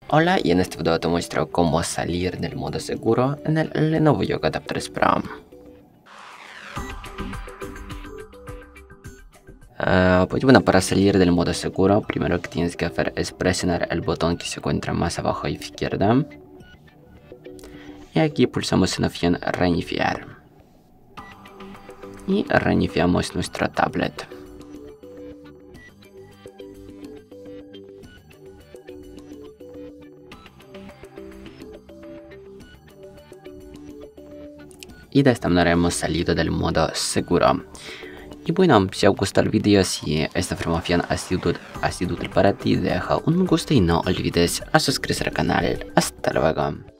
Hola, y en este video te muestro cómo salir del modo seguro en el Lenovo Yoga Tab 3 Pro. Pues bueno, para salir del modo seguro, primero que tienes que hacer es presionar el botón que se encuentra más abajo a la izquierda. Y aquí pulsamos en la opción reiniciar. Y reiniciamos nuestra tablet. Y de esta manera hemos salido del modo seguro. Y bueno, si os gustó el vídeo, si esta información ha sido útil para ti, deja un me gusta y no olvides a suscribirse al canal. Hasta luego.